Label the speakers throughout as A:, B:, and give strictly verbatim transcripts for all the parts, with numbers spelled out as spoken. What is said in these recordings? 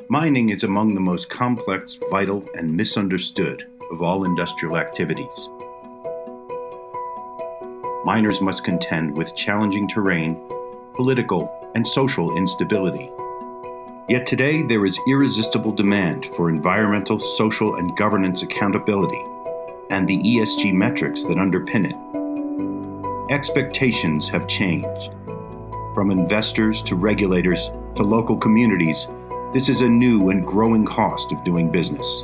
A: Mining is among the most complex, vital, and misunderstood of all industrial activities. Miners must contend with challenging terrain, political, and social instability. Yet today there is irresistible demand for environmental, social, and governance accountability, and the E S G metrics that underpin it. Expectations have changed. From investors to regulators to local communities, this is a new and growing cost of doing business.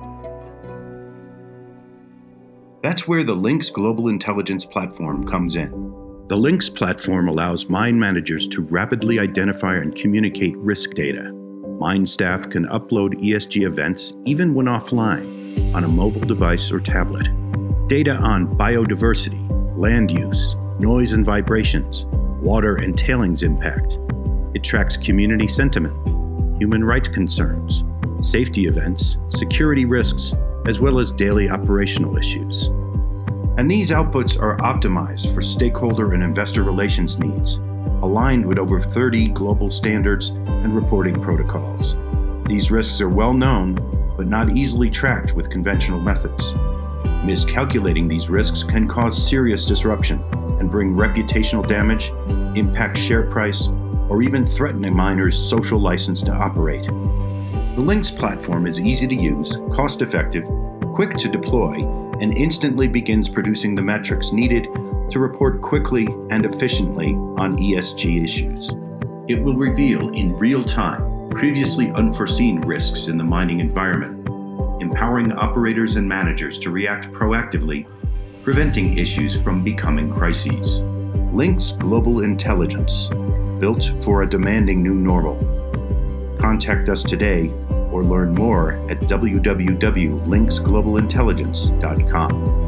A: That's where the Lynx Global Intelligence Platform comes in. The Lynx platform allows mine managers to rapidly identify and communicate risk data. Mine staff can upload E S G events even when offline on a mobile device or tablet. Data on biodiversity, land use, noise and vibrations, water and tailings impact. It tracks community sentiment, human rights concerns, safety events, security risks, as well as daily operational issues. And these outputs are optimized for stakeholder and investor relations needs, aligned with over thirty global standards and reporting protocols. These risks are well known, but not easily tracked with conventional methods. Miscalculating these risks can cause serious disruption and bring reputational damage, impact share price, or even threaten a miner's social license to operate. The Lynx platform is easy to use, cost-effective, quick to deploy, and instantly begins producing the metrics needed to report quickly and efficiently on E S G issues. It will reveal in real time previously unforeseen risks in the mining environment, empowering operators and managers to react proactively, preventing issues from becoming crises. Lynx Global Intelligence, built for a demanding new normal. Contact us today or learn more at w w w dot lynx global intelligence dot com.